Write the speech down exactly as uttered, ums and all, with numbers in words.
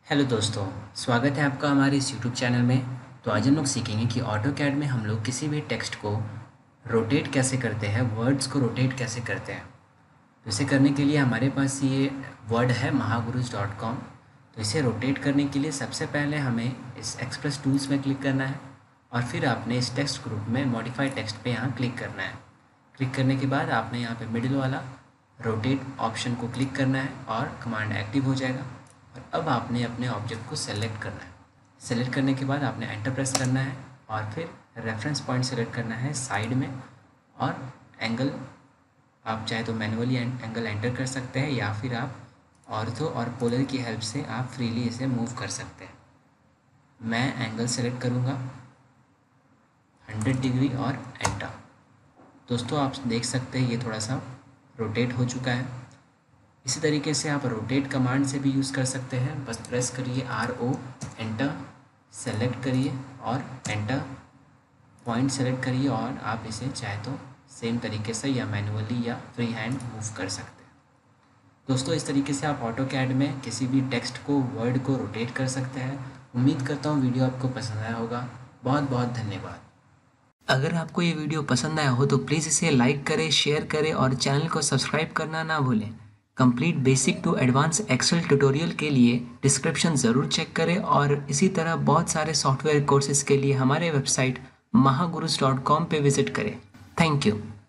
Hello दोस्तों, स्वागत है आपका हमारे इस यूट्यूब चैनल में। तो आज हम लोग सीखेंगे कि ऑटोकैड में हम लोग किसी भी टेक्स्ट को रोटेट कैसे करते हैं, वर्ड्स को रोटेट कैसे करते हैं। तो इसे करने के लिए हमारे पास ये वर्ड है महागुरुज डॉट कॉम। तो इसे रोटेट करने के लिए सबसे पहले हमें इस एक्सप्रेस टूल्स में क्लिक करना है और फिर आपने इस टेक्स्ट ग्रुप में मॉडिफाई टेक्स्ट पे यहाँ क्लिक करना है। क्लिक करने के बाद आपने यहाँ पे मिडिल वाला रोटेट ऑप्शन को क्लिक करना है और कमांड एक्टिव हो जाएगा। और अब आपने अपने ऑब्जेक्ट को सेलेक्ट करना है। सेलेक्ट करने के बाद आपने एंटर प्रेस करना है और फिर रेफरेंस पॉइंट सेलेक्ट करना है साइड में, और एंगल आप चाहे तो मैनुअली एंगल एंटर कर सकते हैं या फिर आप ऑर्थो और पोलर की हेल्प से आप फ्रीली इसे मूव कर सकते हैं। मैं एंगल सेलेक्ट करूँगा हंड्रेड डिग्री और एंटर। दोस्तों आप देख सकते हैं ये थोड़ा सा रोटेट हो चुका है। इसी तरीके से आप रोटेट कमांड से भी यूज़ कर सकते हैं। बस प्रेस करिए आर ओ, एंटर, सेलेक्ट करिए और एंटर, पॉइंट सेलेक्ट करिए और आप इसे चाहे तो सेम तरीके से या मैनुअली या फ्री हैंड मूव कर सकते हैं। दोस्तों इस तरीके से आप ऑटोकैड में किसी भी टेक्स्ट को, वर्ड को रोटेट कर सकते हैं। उम्मीद करता हूँ वीडियो आपको पसंद आया होगा। बहुत बहुत धन्यवाद। अगर आपको ये वीडियो पसंद आया हो तो प्लीज़ इसे लाइक करें, शेयर करें और चैनल को सब्सक्राइब करना ना भूलें। Complete basic to advance excel tutorial के लिए डिस्क्रिप्शन ज़रूर चेक करें और इसी तरह बहुत सारे सॉफ्टवेयर कोर्सेज के लिए हमारे वेबसाइट महागुरुज डॉट कॉम पे विज़िट करें। Thank you.